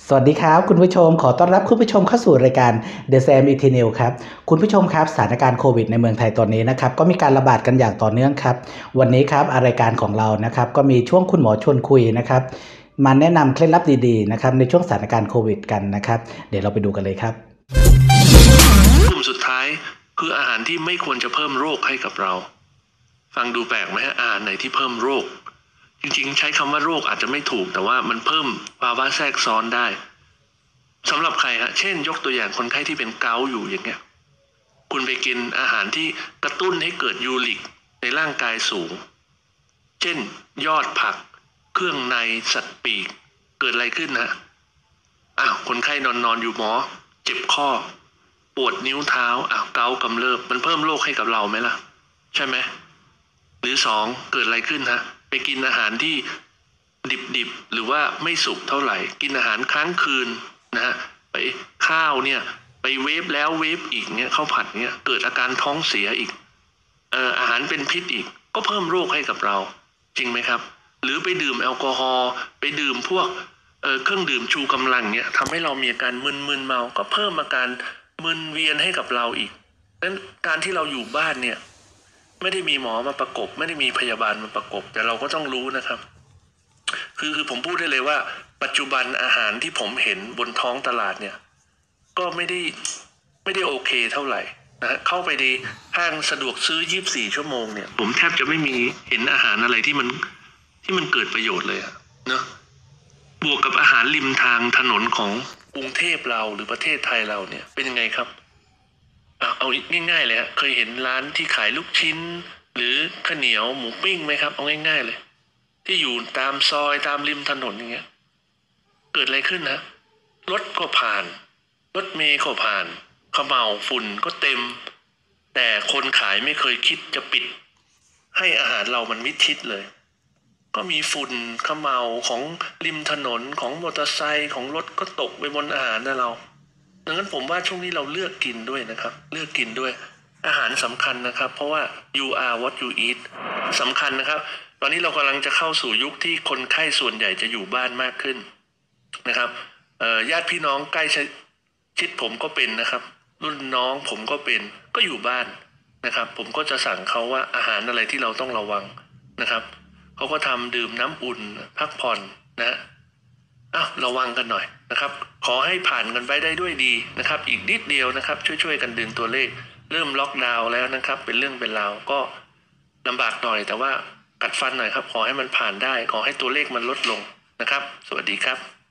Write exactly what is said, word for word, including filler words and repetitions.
สวัสดีครับคุณผู้ชมขอต้อนรับคุณผู้ชมเข้าสู่รายการ The Sam Eternal ครับคุณผู้ชมครับสถานการณ์โควิดในเมืองไทยตอนนี้นะครับก็มีการระบาดกันอย่างต่อเนื่องครับวันนี้ครับรายการของเรานะครับก็มีช่วงคุณหมอชวนคุยนะครับมาแนะนำเคล็ดลับดีๆนะครับในช่วงสถานการณ์โควิดกันนะครับเดี๋ยวเราไปดูกันเลยครับกลุ่มสุดท้ายคืออาหารที่ไม่ควรจะเพิ่มโรคให้กับเราฟังดูแปลกไหมฮะอาหารไหนที่เพิ่มโรคจริงๆใช้คำว่าโรคอาจจะไม่ถูกแต่ว่ามันเพิ่มภาวะแทรกซ้อนได้สำหรับใครฮะเช่นยกตัวอย่างคนไข้ที่เป็นเกาต์อยู่อย่างเงี้ยคุณไปกินอาหารที่กระตุ้นให้เกิดยูริกในร่างกายสูงเช่นยอดผักเครื่องในสัตว์ปีกเกิดอะไรขึ้นฮะอ้าวคนไข้นอนนอนอยู่หมอเจ็บข้อปวดนิ้วเท้าอ้าวเกาต์กำเริบมันเพิ่มโรคให้กับเราไหมล่ะใช่ไหมหรือสองเกิดอะไรขึ้นฮะไปกินอาหารที่ดิบๆหรือว่าไม่สุกเท่าไหร่กินอาหารค้างคืนนะฮะไปข้าวเนี่ยไปเวฟแล้วเวฟอีกเนี่ยข้าวผัดเนี่ยเกิดอาการท้องเสียอีกเอ่ออาหารเป็นพิษอีกก็เพิ่มโรคให้กับเราจริงไหมครับหรือไปดื่มแอลกอฮอล์ไปดื่มพวกเอ่อเครื่องดื่มชูกำลังเนี่ยทำให้เรามีอาการมึนๆเมาก็เพิ่มอาการมึนเวียนให้กับเราอีกนั้นการที่เราอยู่บ้านเนี่ยไม่ได้มีหมอมาประกบไม่ได้มีพยาบาลมาประกบแต่เราก็ต้องรู้นะครับคือคือผมพูดได้เลยว่าปัจจุบันอาหารที่ผมเห็นบนท้องตลาดเนี่ยก็ไม่ได้ไม่ได้โอเคเท่าไหร่นะฮะเข้าไปในห้างสะดวกซื้อยี่สิบสี่ชั่วโมงเนี่ยผมแทบจะไม่มีเห็นอาหารอะไรที่มันที่มันเกิดประโยชน์เลยอะเนาะบวกกับอาหารริมทางถนนของกรุงเทพเราหรือประเทศไทยเราเนี่ยเป็นยังไงครับเอาเอาง่ายๆเลยฮะเคยเห็นร้านที่ขายลูกชิ้นหรือข้าวเหนียวหมูปิ้งไหมครับเอาง่ายๆเลยที่อยู่ตามซอยตามริมถนนอย่างเงี้ยเกิดอะไรขึ้นนะรถก็ผ่านรถเมล์ก็ผ่านเขม่าวฝุ่นก็เต็มแต่คนขายไม่เคยคิดจะปิดให้อาหารเรามันมิดชิดเลยก็มีฝุ่นเขม่าวของริมถนนของมอเตอร์ไซค์ของรถก็ตกไปบนอาหารนะเราดังนั้นผมว่าช่วงนี้เราเลือกกินด้วยนะครับเลือกกินด้วยอาหารสำคัญนะครับเพราะว่า you are what you eat สำคัญนะครับตอนนี้เรากำลังจะเข้าสู่ยุคที่คนไข้ส่วนใหญ่จะอยู่บ้านมากขึ้นนะครับญาติพี่น้องใกล้ชิดผมก็เป็นนะครับรุ่นน้องผมก็เป็นก็อยู่บ้านนะครับผมก็จะสั่งเขาว่าอาหารอะไรที่เราต้องระวังนะครับเขาก็ทำดื่มน้ำอุ่นพักผ่อนนะอ้าวระวังกันหน่อยนะครับขอให้ผ่านกันไปได้ด้วยดีนะครับอีกนิดเดียวนะครับช่วยๆกันดึงตัวเลขเริ่มล็อกดาวน์แล้วนะครับเป็นเรื่องเป็นราวก็ลำบากหน่อยแต่ว่ากัดฟันหน่อยครับขอให้มันผ่านได้ขอให้ตัวเลขมันลดลงนะครับสวัสดีครับ